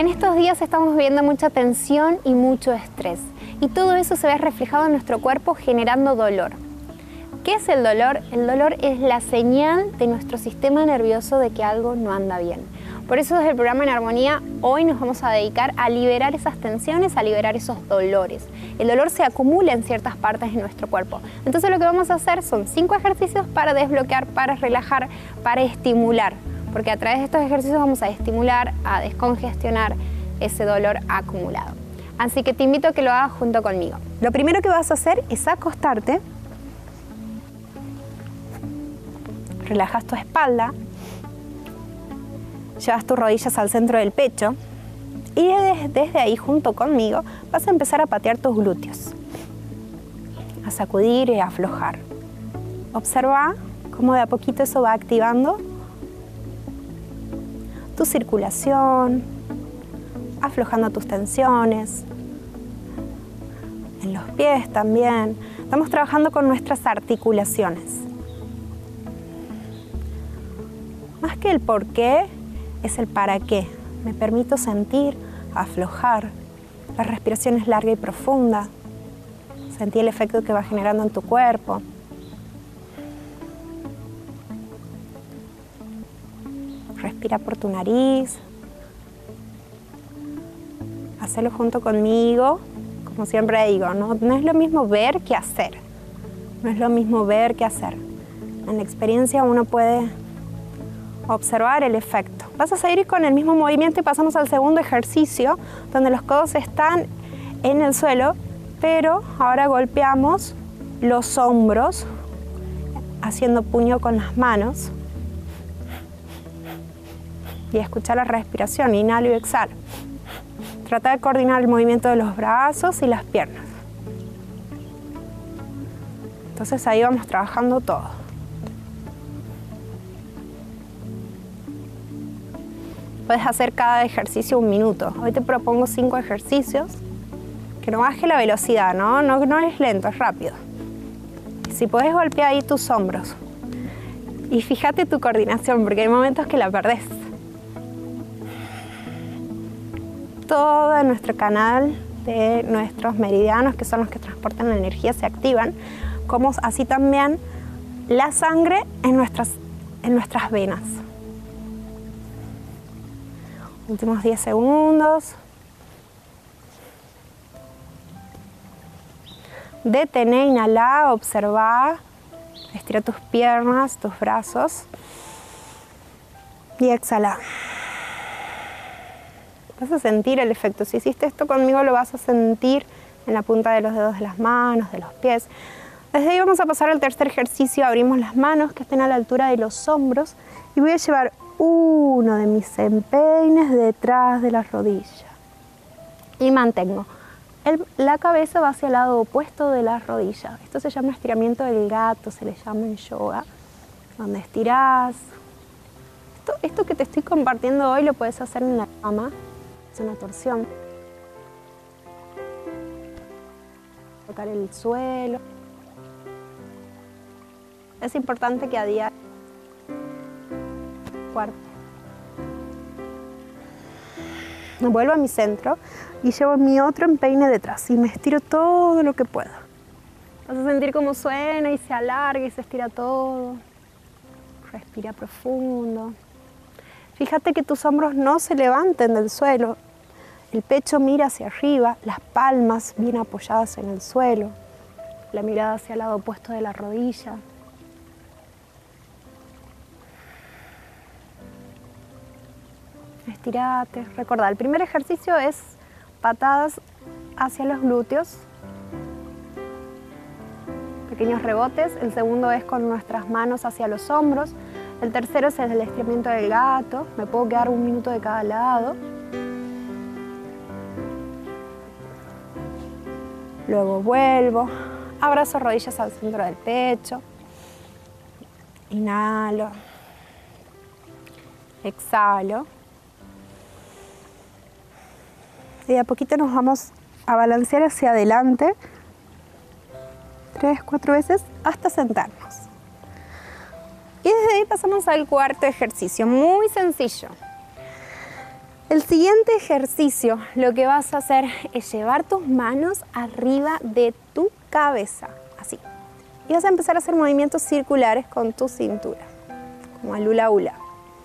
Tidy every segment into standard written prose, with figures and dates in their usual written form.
En estos días estamos viviendo mucha tensión y mucho estrés, y todo eso se ve reflejado en nuestro cuerpo generando dolor. ¿Qué es el dolor? El dolor es la señal de nuestro sistema nervioso de que algo no anda bien. Por eso desde el programa En Armonía hoy nos vamos a dedicar a liberar esas tensiones, a liberar esos dolores. El dolor se acumula en ciertas partes de nuestro cuerpo. Entonces lo que vamos a hacer son 5 ejercicios para desbloquear, para relajar, para estimular. Porque a través de estos ejercicios vamos a estimular, a descongestionar ese dolor acumulado. Así que te invito a que lo hagas junto conmigo. Lo primero que vas a hacer es acostarte. Relajas tu espalda. Llevas tus rodillas al centro del pecho y desde ahí junto conmigo vas a empezar a patear tus glúteos, a sacudir y a aflojar. Observa cómo de a poquito eso va activando tu circulación, aflojando tus tensiones, en los pies también. Estamos trabajando con nuestras articulaciones. Más que el por qué, es el para qué. Me permito sentir, aflojar. La respiración es larga y profunda. Sentí el efecto que va generando en tu cuerpo. Respira por tu nariz. Hacelo junto conmigo. Como siempre digo, no es lo mismo ver que hacer. No es lo mismo ver que hacer. En la experiencia uno puede observar el efecto. Vas a seguir con el mismo movimiento y pasamos al segundo ejercicio, donde los codos están en el suelo, pero ahora golpeamos los hombros, haciendo puño con las manos. Y escuchar la respiración, inhalo y exhalo. Trata de coordinar el movimiento de los brazos y las piernas. Entonces ahí vamos trabajando todo. Puedes hacer cada ejercicio 1 minuto. Hoy te propongo 5 ejercicios. Que no baje la velocidad, ¿no? No es lento, es rápido. Si puedes golpear ahí tus hombros. Y fíjate tu coordinación, porque hay momentos que la perdés. Todo nuestro canal de nuestros meridianos, que son los que transportan la energía, se activan. Como así también la sangre en nuestras venas. Últimos 10 segundos. Detén, inhala, observa. Estira tus piernas, tus brazos. Y exhala. Vas a sentir el efecto. Si hiciste esto conmigo, lo vas a sentir en la punta de los dedos de las manos, de los pies. Desde ahí vamos a pasar al tercer ejercicio. Abrimos las manos que estén a la altura de los hombros. Y voy a llevar uno de mis empeines detrás de la rodilla. Y mantengo. La cabeza va hacia el lado opuesto de la rodilla. Esto se llama estiramiento del gato, se le llama en yoga. Donde estirás. Esto que te estoy compartiendo hoy lo puedes hacer en la cama. Es una torsión. Tocar el suelo. Es importante que a diario cuerpo. Vuelvo a mi centro y llevo mi otro empeine detrás y me estiro todo lo que puedo. Vas a sentir cómo suena y se alarga y se estira todo. Respira profundo. Fíjate que tus hombros no se levanten del suelo. El pecho mira hacia arriba, las palmas bien apoyadas en el suelo. La mirada hacia el lado opuesto de la rodilla. Estirate. Recordá, el primer ejercicio es patadas hacia los glúteos. Pequeños rebotes. El segundo es con nuestras manos hacia los hombros. El tercero es el estiramiento del gato. Me puedo quedar 1 minuto de cada lado. Luego vuelvo. Abrazo rodillas al centro del pecho. Inhalo. Exhalo. Y de a poquito nos vamos a balancear hacia adelante 3, 4 veces hasta sentarnos. Y desde ahí pasamos al cuarto ejercicio, muy sencillo. El siguiente ejercicio, lo que vas a hacer es llevar tus manos arriba de tu cabeza, así. Y vas a empezar a hacer movimientos circulares con tu cintura, como el hula hula.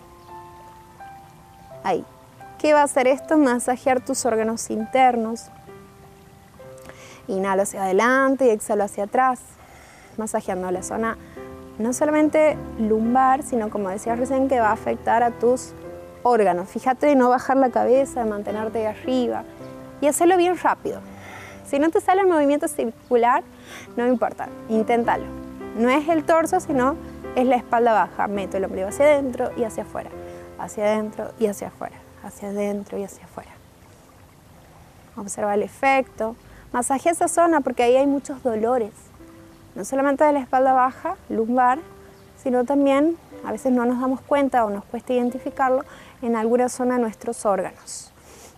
Ahí. ¿Qué va a hacer esto? Masajear tus órganos internos. Inhalo hacia adelante y exhalo hacia atrás, masajeando la zona no solamente lumbar, sino como decía recién, que va a afectar a tus órganos. Fíjate de no bajar la cabeza, de mantenerte de arriba y hacerlo bien rápido. Si no te sale el movimiento circular, no importa, inténtalo. No es el torso, sino es la espalda baja. Meto el ombligo hacia adentro y hacia afuera, hacia adentro y hacia afuera, hacia adentro y hacia afuera. Observa el efecto. Masajea esa zona porque ahí hay muchos dolores. No solamente de la espalda baja, lumbar, sino también, a veces no nos damos cuenta o nos cuesta identificarlo, en alguna zona de nuestros órganos.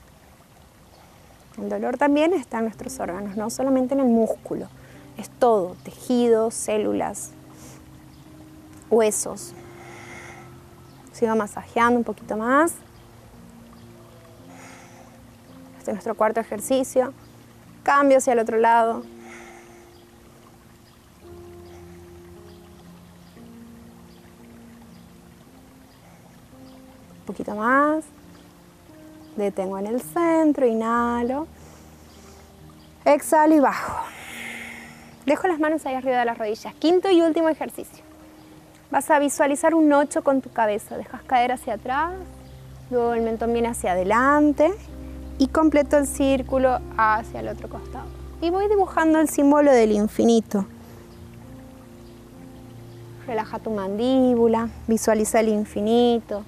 El dolor también está en nuestros órganos, no solamente en el músculo. Es todo, tejidos, células, huesos. Sigo masajeando un poquito más. Este es nuestro cuarto ejercicio. Cambio hacia el otro lado. Un poquito más. Detengo en el centro, inhalo. Exhalo y bajo. Dejo las manos ahí arriba de las rodillas. Quinto y último ejercicio. Vas a visualizar un 8 con tu cabeza. Dejas caer hacia atrás. Luego el mentón viene hacia adelante. Y completo el círculo hacia el otro costado. Y voy dibujando el símbolo del infinito. Relaja tu mandíbula. Visualiza el infinito.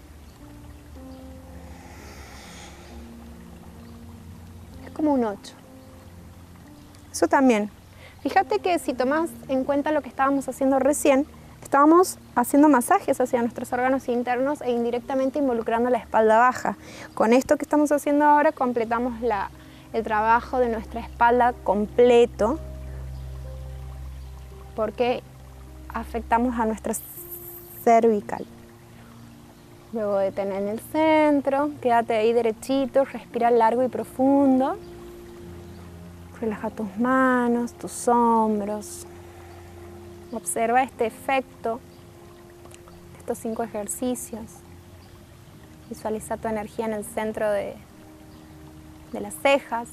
Como un 8. Eso también. Fíjate que si tomas en cuenta lo que estábamos haciendo recién, estábamos haciendo masajes hacia nuestros órganos internos e indirectamente involucrando la espalda baja. Con esto que estamos haciendo ahora completamos el trabajo de nuestra espalda completo, porque afectamos a nuestra cervical. Luego detén en el centro, quédate ahí derechito, respira largo y profundo. Relaja tus manos, tus hombros. Observa este efecto de estos 5 ejercicios. Visualiza tu energía en el centro de las cejas.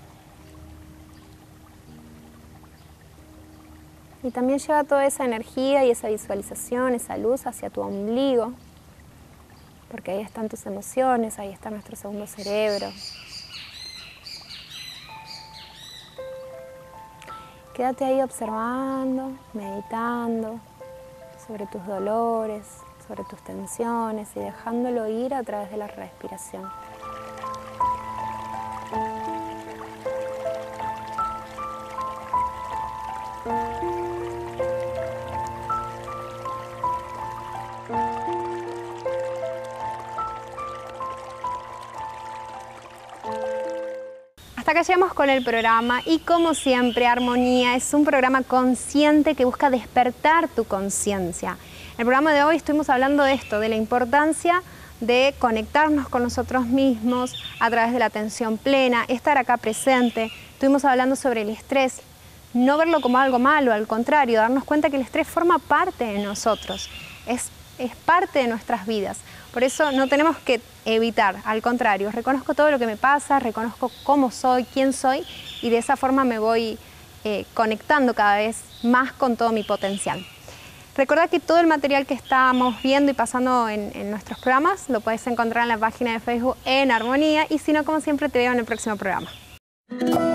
Y también lleva toda esa energía y esa visualización, esa luz hacia tu ombligo. Porque ahí están tus emociones, ahí está nuestro segundo cerebro. Quédate ahí observando, meditando sobre tus dolores, sobre tus tensiones y dejándolo ir a través de la respiración. Hasta acá llegamos con el programa y como siempre Armonía es un programa consciente que busca despertar tu conciencia. En el programa de hoy estuvimos hablando de esto, de la importancia de conectarnos con nosotros mismos a través de la atención plena, estar acá presente. Estuvimos hablando sobre el estrés, no verlo como algo malo, al contrario, darnos cuenta que el estrés forma parte de nosotros, es parte de nuestras vidas. Por eso no tenemos que evitar, al contrario, reconozco todo lo que me pasa, reconozco cómo soy, quién soy y de esa forma me voy conectando cada vez más con todo mi potencial. Recordá que todo el material que estamos viendo y pasando en nuestros programas lo puedes encontrar en la página de Facebook en Armonía y si no, como siempre, te veo en el próximo programa.